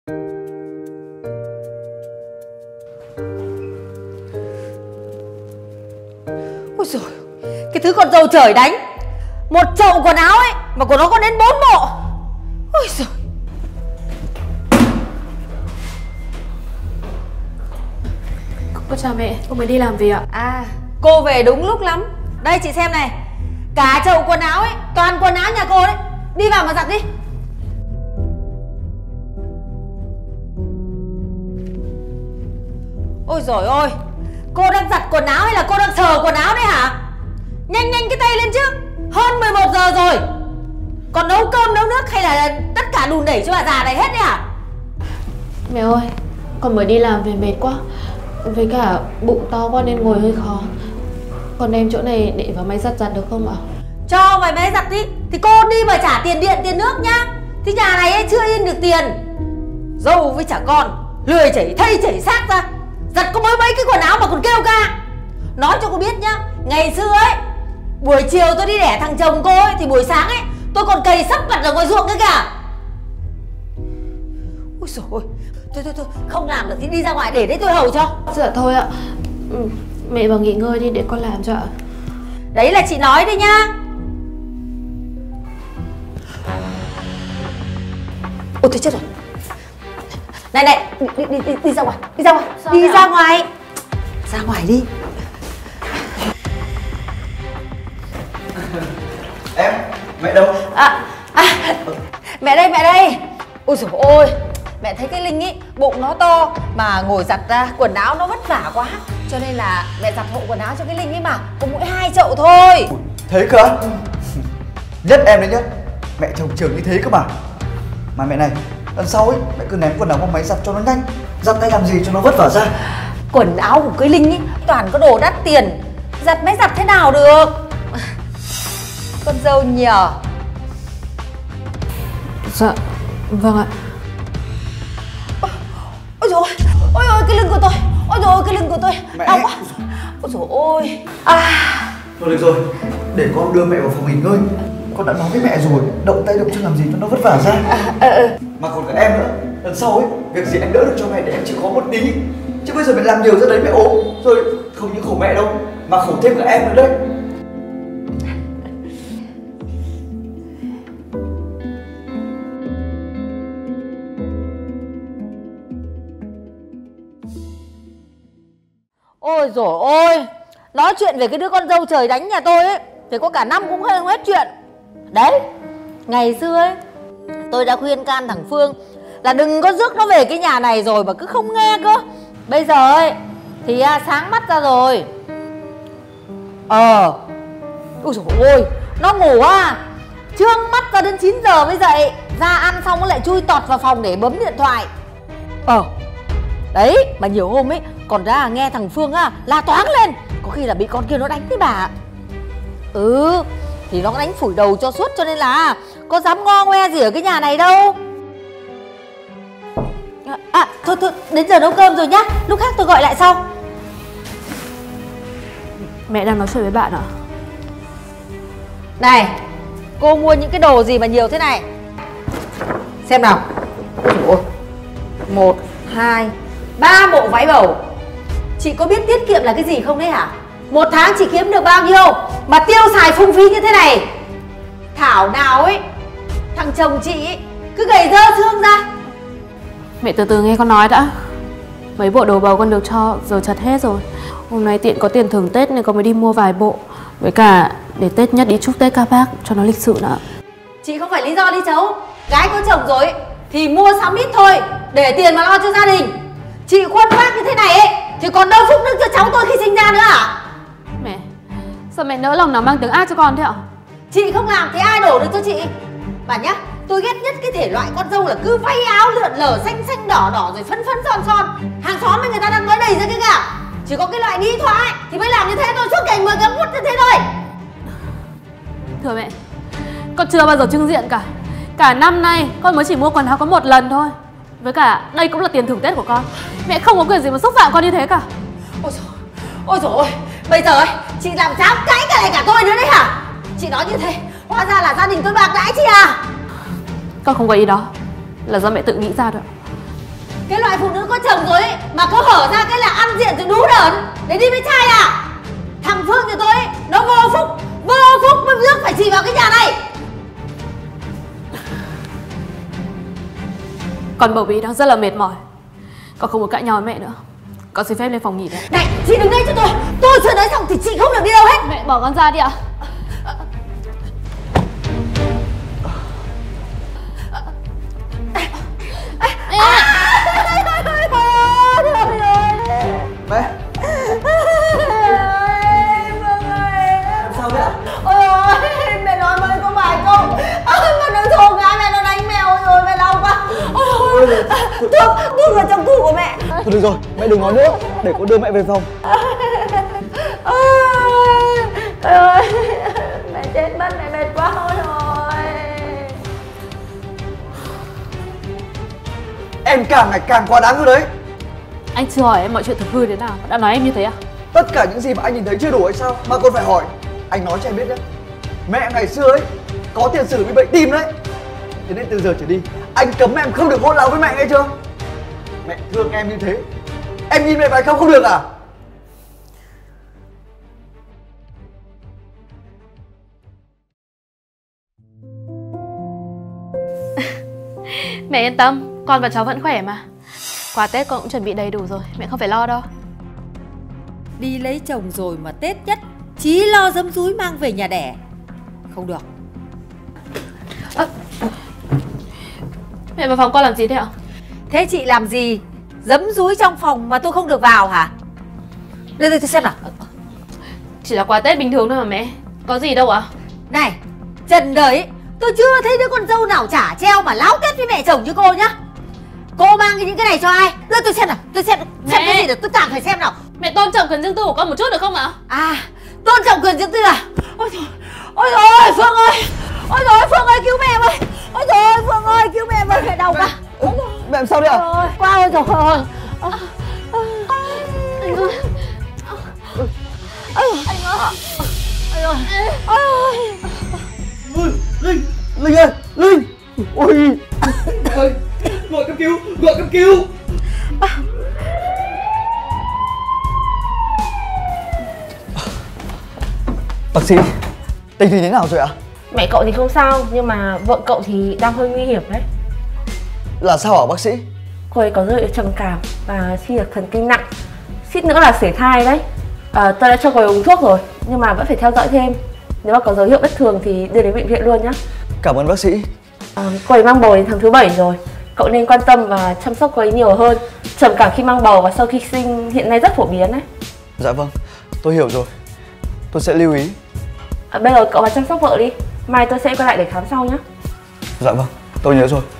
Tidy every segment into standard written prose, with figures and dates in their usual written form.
Ôi giời, cái thứ con dâu trời đánh, một chậu quần áo ấy mà của nó có đến 4 bộ. Ôi giời. Cô chào mẹ, cô mới đi làm về ạ? À, cô về đúng lúc lắm. Đây chị xem này, cả chậu quần áo ấy, toàn quần áo nhà cô đấy. Đi vào mà giặt đi. Ôi giời ơi, cô đang giặt quần áo hay là cô đang sờ quần áo đấy hả? Nhanh nhanh cái tay lên chứ, hơn 11 giờ rồi. Còn nấu cơm nấu nước hay là tất cả đùn đẩy cho bà già này hết đấy hả? Mẹ ơi, con mới đi làm về mệt quá, với cả bụng to quá nên ngồi hơi khó. Con đem chỗ này để vào máy giặt được không ạ? Cho vào máy giặt đi, thì cô đi mà trả tiền điện tiền nước nhá. Thì nhà này ấy, chưa in được tiền. Dâu với trả con, lười chảy thây chảy xác ra. Giặt có mấy cái quần áo mà còn kêu ca. Nói cho cô biết nhá, ngày xưa ấy, buổi chiều tôi đi đẻ thằng chồng cô ấy, thì buổi sáng ấy tôi còn cày sắp mặt ở ngoài ruộng nữa kìa. Ôi dồi ôi, thôi, không làm được thì đi ra ngoài để đấy tôi hầu cho. Dạ thôi ạ, mẹ vào nghỉ ngơi đi để con làm cho ạ. Đấy là chị nói đấy nhá. Ôi thôi chết rồi. Này, đi ra ngoài, đi ra ngoài. Sao đi ra ngoài. Ra ngoài đi. Em, mẹ đâu? Mẹ đây. Ôi dồi ôi, mẹ thấy cái Linh ý, bụng nó to mà ngồi giặt ra quần áo nó vất vả quá. Cho nên là mẹ giặt hộ quần áo cho cái Linh ấy mà, có mỗi 2 chậu thôi. Thế cơ á? Nhất em đấy nhá. Mẹ chồng trường như thế cơ mà. Mà mẹ này, lần sau ấy, mẹ cứ ném quần áo vào máy giặt cho nó nhanh. Giặt tay làm gì cho nó vất vả ra. Quần áo của cái Linh ý, toàn có đồ đắt tiền, giặt máy giặt thế nào được. Con dâu nhờ. Dạ, vâng ạ. Ôi dồi ôi, cái lưng của tôi. Ôi dồi ôi, cái lưng của tôi mẹ... đau quá. Ôi dồi ôi. Thôi được rồi, để con đưa mẹ vào phòng nghỉ ngơi. Con đã nói với mẹ rồi, động tay động chân làm gì cho nó vất vả ra. Mà còn cả em nữa, lần sau ấy, việc gì anh đỡ được cho mẹ để em chịu khó một tí. Chứ bây giờ mẹ làm nhiều ra đấy mẹ ốm. Rồi không những khổ mẹ đâu, mà khổ thêm cả em nữa đấy. Ôi dồi ôi, nói chuyện về cái đứa con dâu trời đánh nhà tôi ấy thì có cả năm cũng không hết chuyện. Đấy, ngày xưa ấy tôi đã khuyên can thằng Phương là đừng có rước nó về cái nhà này rồi mà cứ không nghe cơ. Bây giờ ấy thì sáng mắt ra rồi. Ôi dồi ôi, nó ngủ trương mắt ra đến 9 giờ mới dậy. Ra ăn xong nó lại chui tọt vào phòng để bấm điện thoại. Đấy, mà nhiều hôm ấy còn ra nghe thằng Phương la toáng lên. Có khi là bị con kia nó đánh đấy bà. Thì nó đánh phủi đầu cho suốt, cho nên là có dám ngo ngoe gì ở cái nhà này đâu. Thôi, đến giờ nấu cơm rồi nhá. Lúc khác tôi gọi lại sau. Mẹ đang nói chuyện với bạn ạ. Này, cô mua những cái đồ gì mà nhiều thế này? Xem nào. Ôi, 1, 2, 3 bộ váy bầu. Chị có biết tiết kiệm là cái gì không đấy hả? Một tháng chị kiếm được bao nhiêu mà tiêu xài phung phí như thế này? Thảo nào ấy, thằng chồng chị ấy cứ gầy dơ xương ra. Mẹ từ từ nghe con nói đã. Mấy bộ đồ bầu con được cho giờ chật hết rồi. Hôm nay tiện có tiền thưởng Tết nên con mới đi mua vài bộ. Với cả để Tết nhất đi chúc Tết các bác cho nó lịch sự nữa. Chị không phải lý do đi cháu. Gái có chồng rồi ấy, thì mua sắm ít thôi, để tiền mà lo cho gia đình. Chị khuân vác như thế này ấy thì còn đâu phúc đức cho cháu tôi khi sinh ra nữa hả? Mẹ, sao mẹ nỡ lòng nào mang tiếng ác cho con thế ạ? Chị không làm thì ai đổ được cho chị? Bà nhá, tôi ghét nhất cái thể loại con dâu là cứ vay áo lượn lờ xanh xanh đỏ đỏ rồi phấn phấn son son. Hàng xóm với người ta đang nói đầy ra cái cả. Chỉ có cái loại đi thoại thì mới làm như thế thôi, suốt ngày mời cắm quất như thế thôi. Thưa mẹ, con chưa bao giờ trưng diện cả. Cả năm nay con mới chỉ mua quần áo có một lần thôi. Với cả đây cũng là tiền thưởng Tết của con. Mẹ không có quyền gì mà xúc phạm con như thế cả. Ôi dồi ôi, bây giờ ấy, chị làm cháo cãi cả lại cả tôi nữa đấy hả? Chị nói như thế, hóa ra là gia đình tôi bạc đãi chị à? Con không có ý đó, là do mẹ tự nghĩ ra thôi. Cái loại phụ nữ có chồng rồi ấy, mà cứ hở ra cái là ăn diện rồi đú đởn để đi với trai à? Thằng Phương nhà tôi ấy, nó vô phúc mới rước phải chị vào cái nhà này. Con Bầu Bí đang rất là mệt mỏi. Con không muốn cãi nhau với mẹ nữa. Con xin phép lên phòng nghỉ đấy. Này, chị đừng đây cho tôi. Tôi chưa nói xong thì chị không được đi đâu hết. Mẹ bỏ con ra đi ạ. Mẹ. Sao đấy ạ? Ôi ôi, mẹ nói mới có vài câu mà nó thô gái mẹ nó đánh mèo rồi, mẹ đau quá. Ôi, thuốc ở trong tủ của mẹ. Thôi được rồi, mẹ đừng nói nữa, để con đưa mẹ về phòng. Ôi ơi, mẹ chết mất, mẹ mệt quá rồi. Em càng ngày càng quá đáng rồi đấy. Anh chưa hỏi em mọi chuyện thực hư thế nào, đã nói em như thế à? Tất cả những gì mà anh nhìn thấy chưa đủ hay sao mà con phải hỏi? Anh nói cho em biết nhé, mẹ ngày xưa ấy có tiền sử bị bệnh tim đấy. Thế nên từ giờ trở đi anh cấm em không được hôn láo với mẹ, nghe chưa? Mẹ thương em như thế, em nhìn mẹ phải không được à? Mẹ yên tâm, con và cháu vẫn khỏe mà. Quà Tết con cũng chuẩn bị đầy đủ rồi, mẹ không phải lo đâu. Đi lấy chồng rồi mà Tết nhất chí lo giấm dúi mang về nhà đẻ. Không được. Mẹ vào phòng con làm gì thế ạ? Thế chị làm gì giấm dúi trong phòng mà tôi không được vào hả? Đây tôi xem nào. Chỉ là quà Tết bình thường thôi mà mẹ. Có gì đâu ạ? Này, trần đời ấy, tôi chưa thấy đứa con dâu nào chả treo mà láo kết với mẹ chồng như cô nhá. Cô mang những cái này cho ai? Đưa tôi xem nào, tôi xem cái gì được, tôi càng phải xem nào. Mẹ tôn trọng quyền riêng tư của con một chút được không ạ? À, tôn trọng quyền riêng tư à? Ôi trời, ôi trời, Phương ơi, ôi trời, Phương ơi cứu mẹ ơi, ôi trời, Phương ơi cứu mẹ ơi, mẹ đau quá. Mẹ làm sao đấy ạ? Ôi, qua ôi trời ơi. Anh ơi. Anh ơi. Ôi ơi. Linh ơi, Linh. Ôi trời, gọi cấp cứu, gọi cấp cứu. Bác sĩ, tình hình thế nào rồi ạ? Mẹ cậu thì không sao, nhưng mà vợ cậu thì đang hơi nguy hiểm đấy. Là sao hả bác sĩ? Cô ấy có dấu hiệu trầm cảm và suy nhược thần kinh nặng, suýt nữa là sảy thai đấy. Tôi đã cho cô ấy uống thuốc rồi, nhưng mà vẫn phải theo dõi thêm. Nếu mà có dấu hiệu bất thường thì đưa đến bệnh viện luôn nhé. Cảm ơn bác sĩ. Cô ấy mang bầu đến tháng thứ 7 rồi. Cậu nên quan tâm và chăm sóc cô ấy nhiều hơn. Trầm cảm khi mang bầu và sau khi sinh hiện nay rất phổ biến đấy. Dạ vâng, tôi hiểu rồi. Tôi sẽ lưu ý. Bây giờ cậu vào chăm sóc vợ đi. Mai tôi sẽ quay lại để khám sau nhé. Dạ vâng, tôi nhớ rồi.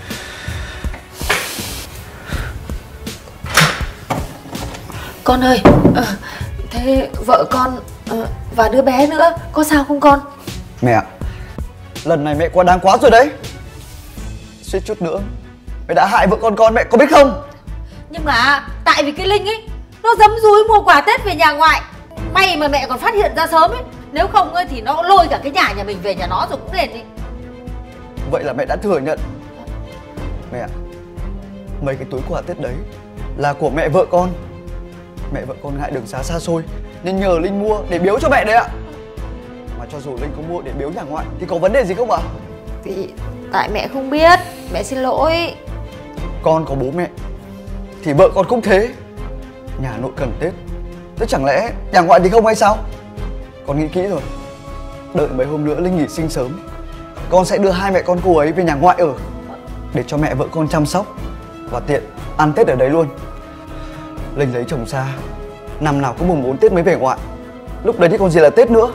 Con ơi, thế vợ con và đứa bé nữa có sao không con? Mẹ, lần này mẹ quá đáng quá rồi đấy. Suýt chút nữa mẹ đã hại vợ con mẹ có biết không? Nhưng mà tại vì cái Linh ấy nó giấm dúi mua quà Tết về nhà ngoại. May mà mẹ còn phát hiện ra sớm ấy. Nếu không ấy thì nó lôi cả cái nhà mình về nhà nó rồi cũng lên đi. Vậy là mẹ đã thừa nhận. Mẹ, mấy cái túi quà Tết đấy là của mẹ vợ con. Mẹ vợ con ngại đường xá xa xôi nên nhờ Linh mua để biếu cho mẹ đấy ạ. Mà cho dù Linh có mua để biếu nhà ngoại thì có vấn đề gì không ạ? Thì tại mẹ không biết, mẹ xin lỗi. Con có bố mẹ thì vợ con cũng thế. Nhà nội cần Tết, thế chẳng lẽ nhà ngoại thì không hay sao? Con nghĩ kỹ rồi. Đợi mấy hôm nữa Linh nghỉ sinh sớm, con sẽ đưa hai mẹ con cô ấy về nhà ngoại ở, để cho mẹ vợ con chăm sóc và tiện ăn Tết ở đấy luôn. Linh lấy chồng xa, năm nào cũng mùng 4 Tết mới về ngoại. Lúc đấy thì còn gì là Tết nữa.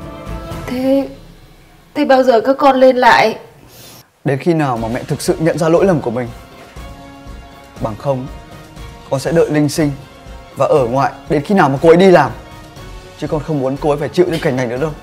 Thế bao giờ các con lên lại? Đến khi nào mà mẹ thực sự nhận ra lỗi lầm của mình. Bằng không, con sẽ đợi Linh sinh và ở ngoại đến khi nào mà cô ấy đi làm. Chứ con không muốn cô ấy phải chịu những cảnh này nữa đâu.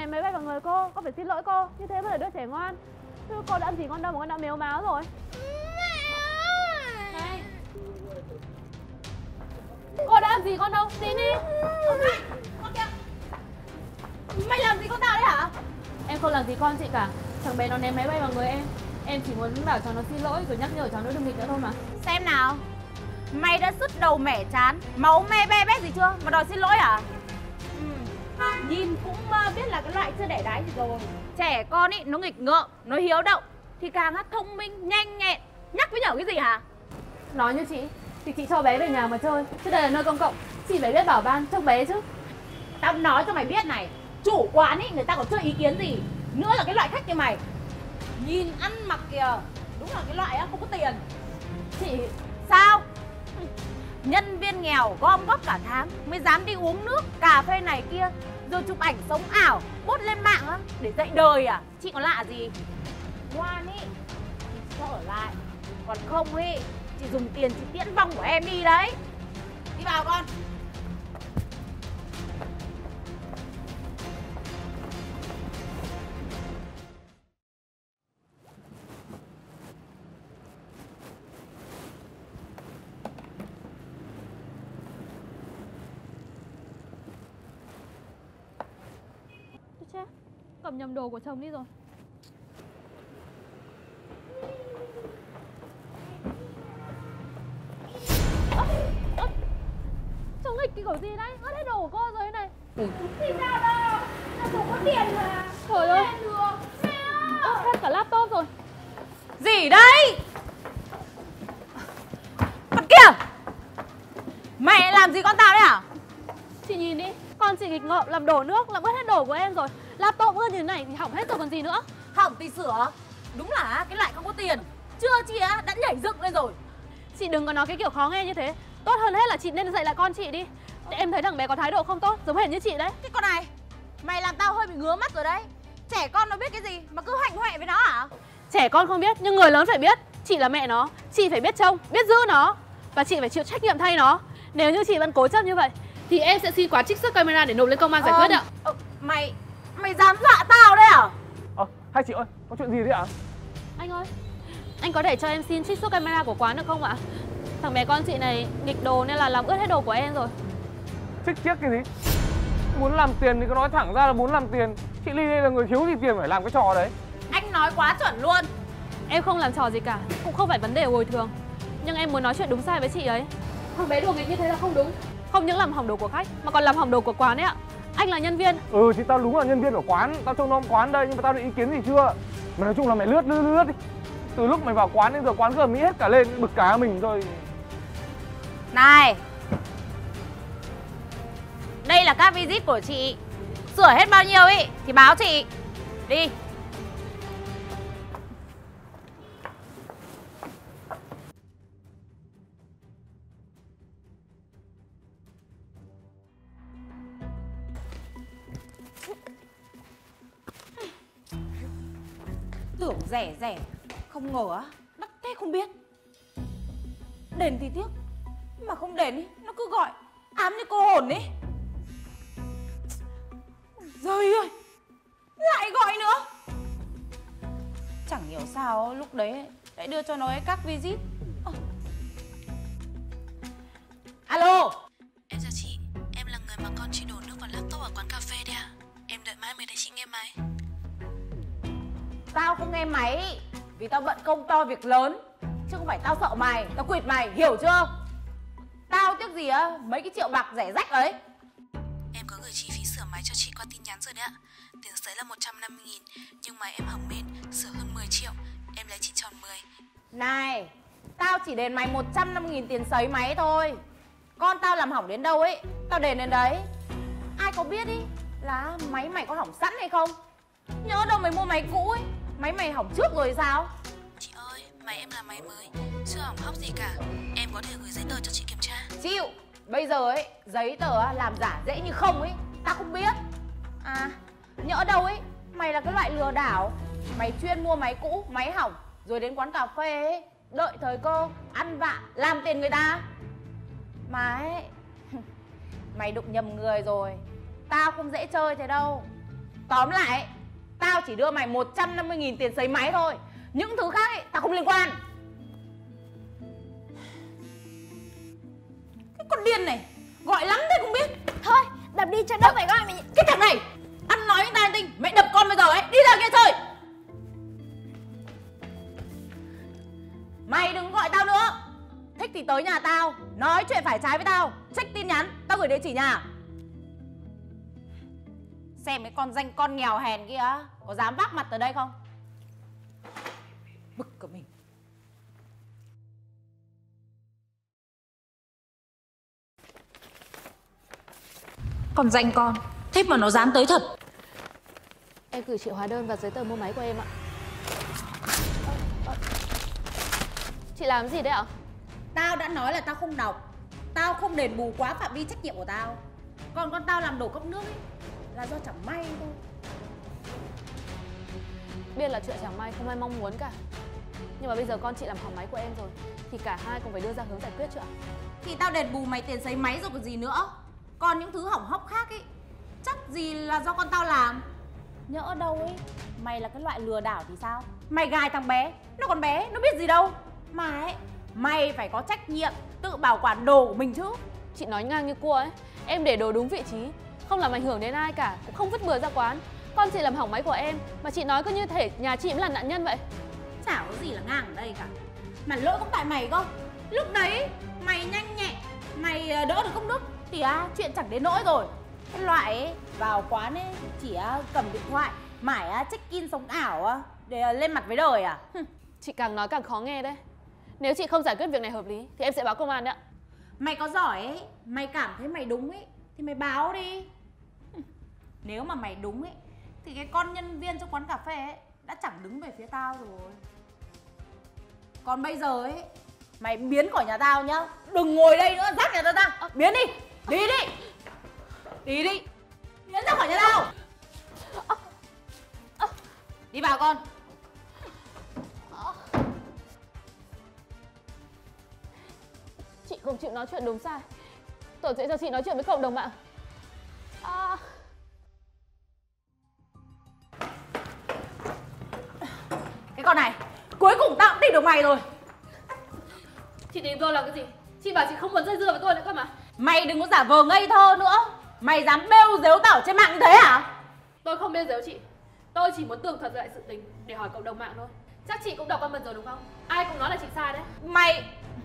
ném máy bay vào người cô phải xin lỗi cô. Như thế mới là đứa trẻ ngoan. Chứ cô đã ăn gì con đâu mà con đã mếu máo rồi. Này, cô đã làm gì con đâu, tin đi. Con kìa. Mày làm gì con tao đấy hả? Em không làm gì con chị cả. Thằng bé nó ném máy bay vào người em. Em chỉ muốn bảo cháu nó xin lỗi rồi nhắc nhở cháu nó đừng nghịch nữa thôi mà. Xem nào. Mày đã sứt đầu mẻ chán, máu me be bét gì chưa mà đòi xin lỗi hả? Nhìn cũng biết là cái loại chưa đẻ đái gì rồi. Trẻ con ý, nó nghịch ngợm, nó hiếu động thì càng thông minh, nhanh nhẹn. Nhắc với nhở cái gì hả? Nói như chị thì chị cho bé về nhà mà chơi, chứ đây là nơi công cộng. Chị phải biết bảo ban trông bé chứ. Tao nói cho mày biết này, chủ quán ý người ta còn chưa ý kiến gì. Nữa là cái loại khách như mày, nhìn ăn mặc kìa, đúng là cái loại á không có tiền. Chị Sao? Nhân viên nghèo gom góp cả tháng mới dám đi uống nước, cà phê này kia, rồi chụp ảnh sống ảo, post lên mạng á, để dạy đời à? Chị có lạ gì? Ngoan ý, chị cho ở lại. Còn không ý, chị dùng tiền chị tiễn vong của em đi đấy. Đi vào con. chết, cầm nhầm đồ của chồng đi rồi. Chồng nghịch cái kiểu gì đấy, ướt hết đồ của cô rồi thế này. Thì sao đâu, là không có tiền mà. Trời ơi, ướt hết cả laptop rồi. Gì đấy? Con kia, mày làm gì con tao đấy hả? Chị nhìn đi, con chị nghịch ngợm làm đổ nước, làm ướt hết đồ của em rồi. Laptop ướt như thế này thì hỏng hết rồi còn gì nữa. Hỏng thì sửa. Đúng là cái loại không có tiền. Chưa chị á, đã nhảy dựng lên rồi. Chị đừng có nói cái kiểu khó nghe như thế. Tốt hơn hết là chị nên dạy lại con chị đi. Em thấy thằng bé có thái độ không tốt, giống hệt như chị đấy. Cái con này, mày làm tao hơi bị ngứa mắt rồi đấy. Trẻ con nó biết cái gì mà cứ hạnh hoẹ với nó hả? Trẻ con không biết, nhưng người lớn phải biết. Chị là mẹ nó, chị phải biết trông, biết giữ nó. Và chị phải chịu trách nhiệm thay nó. Nếu như chị vẫn cố chấp như vậy thì em sẽ xin quán trích xuất camera để nộp lên công an giải quyết ạ. Mày dám dọa tao đấy à? Hai chị ơi, có chuyện gì đấy ạ? Anh ơi, anh có thể cho em xin trích xuất camera của quán được không ạ? Thằng bé con chị này nghịch đồ nên là làm ướt hết đồ của em rồi. Trích chiếc cái gì? Muốn làm tiền thì cứ nói thẳng ra là muốn làm tiền. Chị Ly đây là người thiếu gì tiền phải làm cái trò đấy. Anh nói quá chuẩn luôn. Em không làm trò gì cả, cũng không phải vấn đề bồi thường. Nhưng em muốn nói chuyện đúng sai với chị ấy. Thằng bé đùa nghịch như thế là không đúng. Không những làm hỏng đồ của khách mà còn làm hỏng đồ của quán ấy ạ. Anh là nhân viên. Thì tao đúng là nhân viên của quán, tao trông nom quán đây, nhưng mà tao được ý kiến gì chưa? Mà nói chung là mày lướt đi. Từ lúc mày vào quán đến giờ quán cứ ầm ĩ hết cả lên, bực cả mình rồi. Này, đây là các visit của chị. Sửa hết bao nhiêu ý thì báo chị. Đi. Tưởng rẻ, không ngờ á, đắt thế không biết. Đền thì tiếc, mà không đền ý, nó cứ gọi ám như cô hồn ấy. Trời ơi, lại gọi nữa. Chẳng hiểu sao lúc đấy lại đưa cho nó ấy các visit. Alo. Em chào chị, em là người mà con chị đổ nước vào laptop ở quán cà phê đấy à? Em đợi mãi mới thấy chị nghe máy. Tao không nghe máy vì tao bận công to việc lớn, chứ không phải tao sợ mày, tao quỵt mày, hiểu chưa? Tao tiếc gì á, mấy cái triệu bạc rẻ rách ấy. Em có gửi chi phí sửa máy cho chị qua tin nhắn rồi đấy ạ. Tiền sấy là 150.000, nhưng máy em hỏng bên, sửa hơn 10 triệu. Em lấy chị tròn 10. Này, tao chỉ đền mày 150.000 tiền sấy máy thôi. Con tao làm hỏng đến đâu ấy, tao đền đến đấy. Ai có biết ý là máy mày có hỏng sẵn hay không? Nhớ đâu mày mua máy cũ ấy, máy mày hỏng trước rồi sao? Chị ơi, máy em là máy mới, chưa hỏng hóc gì cả. Em có thể gửi giấy tờ cho chị kiểm tra. Chịu, bây giờ ấy, giấy tờ làm giả dễ như không ấy, tao không biết. À, nhỡ đâu ấy, mày là cái loại lừa đảo. Mày chuyên mua máy cũ, máy hỏng, rồi đến quán cà phê ấy, đợi thời cơ, ăn vạ, làm tiền người ta. Mà ấy, mày đụng nhầm người rồi. Tao không dễ chơi thế đâu. Tóm lại, tao chỉ đưa mày 150.000 tiền sấy máy thôi. Những thứ khác ấy, tao không liên quan. Cái con điên này, gọi lắm thế không biết. Thôi, đập đi cho đỡ phải gọi mày. Cái thằng này, ăn nói với ta tinh, mẹ đập con bây giờ ấy, đi ra kia chơi. Mày đừng gọi tao nữa. Thích thì tới nhà tao, nói chuyện phải trái với tao. Check tin nhắn, tao gửi địa chỉ nhà. Xem cái con danh con nghèo hèn kia có dám vác mặt tới đây không? Bực cả mình. Con danh con, thế mà nó dám tới thật. Em gửi chị hóa đơn và giấy tờ mua máy của em ạ. Chị làm gì đấy ạ? Tao đã nói là tao không đọc. Tao không đền bù quá phạm vi trách nhiệm của tao. Còn con tao làm đổ cốc nước ấy là do chẳng may thôi. Biết là chuyện chẳng may không ai mong muốn cả. Nhưng mà bây giờ con chị làm hỏng máy của em rồi thì cả hai cùng phải đưa ra hướng giải quyết chứ ạ? Thì tao đền bù mày tiền sấy máy rồi còn gì nữa. Còn những thứ hỏng hóc khác ấy chắc gì là do con tao làm. Nhỡ đâu ấy mày là cái loại lừa đảo thì sao? Mày gài thằng bé, nó còn bé, nó biết gì đâu. Mà ấy, mày phải có trách nhiệm tự bảo quản đồ của mình chứ. Chị nói ngang như cua ấy. Em để đồ đúng vị trí, không làm ảnh hưởng đến ai cả, cũng không vứt bừa ra quán. Con chị làm hỏng máy của em mà chị nói cứ như thể nhà chị mới là nạn nhân vậy. Chả có gì là ngang ở đây cả. Mà lỗi cũng tại mày cơ. Lúc đấy mày nhanh nhẹn, mày đỡ được cốc nước thì chuyện chẳng đến nỗi rồi. Cái loại ấy, vào quán ấy chỉ cầm điện thoại mải check in sống ảo để lên mặt với đời à? Chị càng nói càng khó nghe đấy. Nếu chị không giải quyết việc này hợp lý thì em sẽ báo công an đấy ạ. Mày có giỏi ấy, mày cảm thấy mày đúng ấy thì mày báo đi. Nếu mà mày đúng ấy thì cái con nhân viên trong quán cà phê ấy đã chẳng đứng về phía tao rồi. Còn bây giờ ấy, mày biến khỏi nhà tao nhá. Đừng ngồi đây nữa, dắt nhà tao ra. Biến đi, đi đi. Đi đi, biến ra khỏi nhà tao. Đi vào con. Chị không chịu nói chuyện đúng sai. Tôi sẽ cho chị nói chuyện với cộng đồng mạng. Cái con này, cuối cùng tao cũng tìm được mày rồi. Chị tìm tôi làm cái gì? Chị bảo chị không muốn dây dưa với tôi nữa cơ mà. Mày đừng có giả vờ ngây thơ nữa. Mày dám bêu dếu tao ở trên mạng như thế hả? Tôi không bêu dếu chị. Tôi chỉ muốn tường thuật lại sự tình để hỏi cộng đồng mạng thôi. Chắc chị cũng đọc comment rồi đúng không? Ai cũng nói là chị sai đấy. Mày...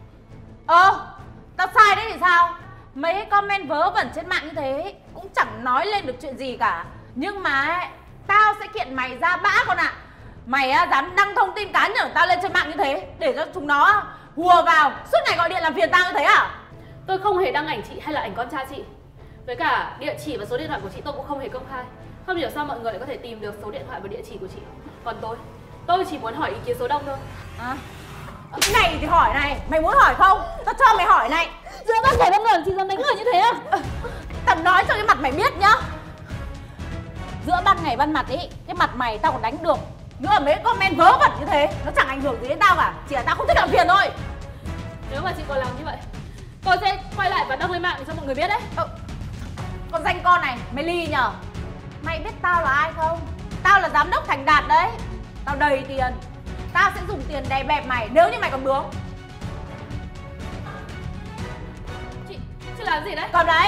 tao sai đấy thì sao? Mấy cái comment vớ vẩn trên mạng như thế cũng chẳng nói lên được chuyện gì cả. Nhưng mà ấy, tao sẽ kiện mày ra bã con ạ. Mày dám đăng thông tin cá nhân của tao lên trên mạng như thế để cho chúng nó hùa vào suốt ngày gọi điện làm phiền tao như thế à? Tôi không hề đăng ảnh chị hay là ảnh con trai chị. Với cả địa chỉ và số điện thoại của chị tôi cũng không hề công khai. Không hiểu sao mọi người lại có thể tìm được số điện thoại và địa chỉ của chị. Còn tôi chỉ muốn hỏi ý kiến số đông thôi. Này thì hỏi này, mày muốn hỏi không? Tao cho mày hỏi này. Giữa ban ngày ban ngờ chị dám đánh người như thế à? Tao nói cho cái mặt mày biết nhá. Giữa ban ngày ban mặt ấy, cái mặt mày tao còn đánh được. Nữa là mấy comment vớ vẩn như thế, nó chẳng ảnh hưởng gì đến tao cả. Chỉ là tao không thích làm phiền thôi. Nếu mà chị còn làm như vậy, tôi sẽ quay lại và đăng lên mạng để cho mọi người biết đấy. Con danh con này, mày ly nhở? Mày biết tao là ai không? Tao là giám đốc Thành Đạt đấy. Tao đầy tiền. Tao sẽ dùng tiền đè bẹp mày nếu như mày còn bướng. Chị làm gì đấy? Cầm đấy.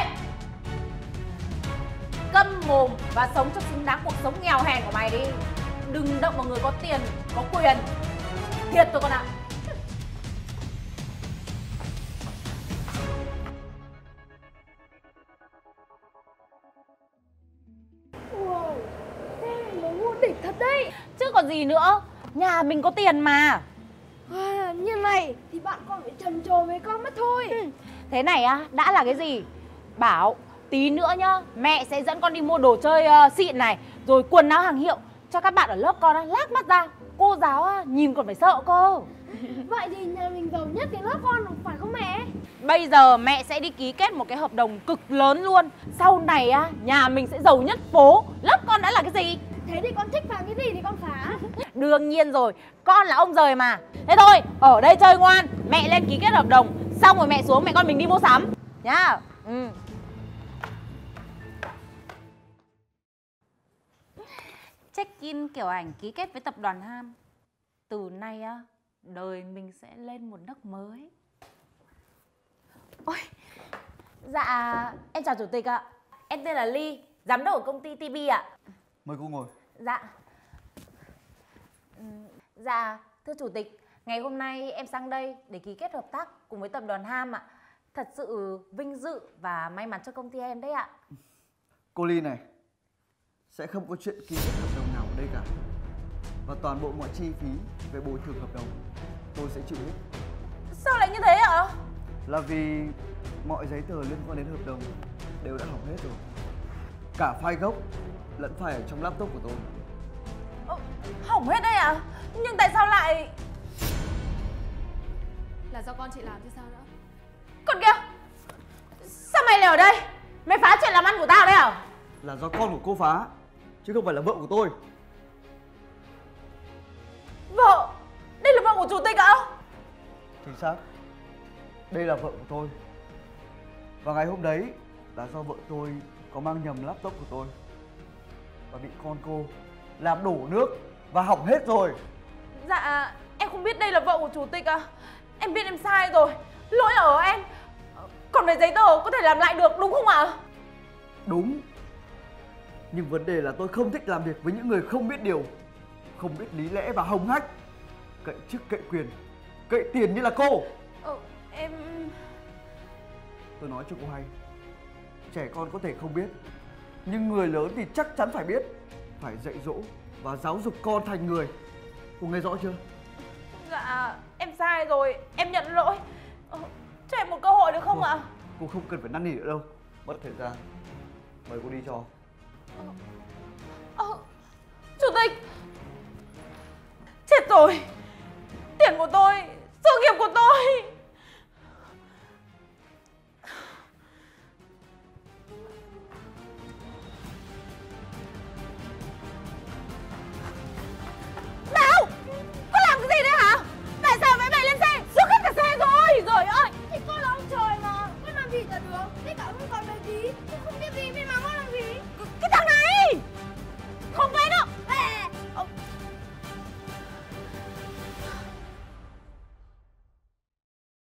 Câm mồm và sống cho xứng đáng cuộc sống nghèo hèn của mày đi. Đừng động vào người có tiền, có quyền. Thiệt tôi con ạ. Wow, thế mới mua đỉnh thật đấy. Chứ còn gì nữa. Nhà mình có tiền mà. Như này thì bạn còn phải trầm trồ với con mất thôi. Thế này đã là cái gì? Bảo tí nữa nhá, mẹ sẽ dẫn con đi mua đồ chơi xịn này, rồi quần áo hàng hiệu cho các bạn ở lớp con lác mắt ra. Cô giáo nhìn còn phải sợ cơ. Vậy thì nhà mình giàu nhất cái lớp con phải không mẹ? Bây giờ mẹ sẽ đi ký kết một cái hợp đồng cực lớn luôn. Sau này nhà mình sẽ giàu nhất phố. Lớp con đã là cái gì? Thế thì con thích phá cái gì thì con phá. Đương nhiên rồi, con là ông giời mà. Thế thôi, ở đây chơi ngoan. Mẹ lên ký kết hợp đồng, xong rồi mẹ xuống, mẹ con mình đi mua sắm nhá. check-in kiểu ảnh ký kết với tập đoàn Ham. Từ nay á, đời mình sẽ lên một nấc mới. Ôi, dạ, em chào chủ tịch ạ. Em tên là Ly, giám đốc của công ty TB ạ. Mời cô ngồi. Dạ. Dạ, thưa chủ tịch, ngày hôm nay em sang đây để ký kết hợp tác cùng với tập đoàn Ham ạ. Thật sự vinh dự và may mắn cho công ty em đấy ạ. Cô Ly này, sẽ không có chuyện ký kết hợp đồng nào ở đây cả. Và toàn bộ mọi chi phí về bồi thường hợp đồng tôi sẽ chịu hết. Sao lại như thế ạ? Là vì mọi giấy tờ liên quan đến hợp đồng đều đã hỏng hết rồi. Cả file gốc lẫn file ở trong laptop của tôi. Hỏng hết đấy ạ? Nhưng tại sao lại... Là do con chị làm chứ sao nữa. Còn kìa, sao mày lại ở đây? Mày phá chuyện làm ăn của tao đấy à? Là do con của cô phá, chứ không phải là vợ của tôi. Vợ? Đây là vợ của chủ tịch ạ? Chính xác, đây là vợ của tôi. Và ngày hôm đấy là do vợ tôi có mang nhầm laptop của tôi và bị con cô làm đổ nước và hỏng hết rồi. Dạ, em không biết đây là vợ của chủ tịch ạ. Em biết em sai rồi, lỗi là ở em. Còn về giấy tờ có thể làm lại được đúng không ạ? Đúng. Nhưng vấn đề là tôi không thích làm việc với những người không biết điều, không biết lý lẽ và hòng hách, cậy chức cậy quyền, cậy tiền như là cô. Em... Tôi nói cho cô hay, trẻ con có thể không biết, nhưng người lớn thì chắc chắn phải biết. Phải dạy dỗ và giáo dục con thành người. Cô nghe rõ chưa? Dạ, em sai rồi, em nhận lỗi. Cho em một cơ hội được không ạ? Cô không cần phải năn nỉ nữa đâu, mất thời gian. Mời cô đi cho. Chủ tịch! Chết rồi!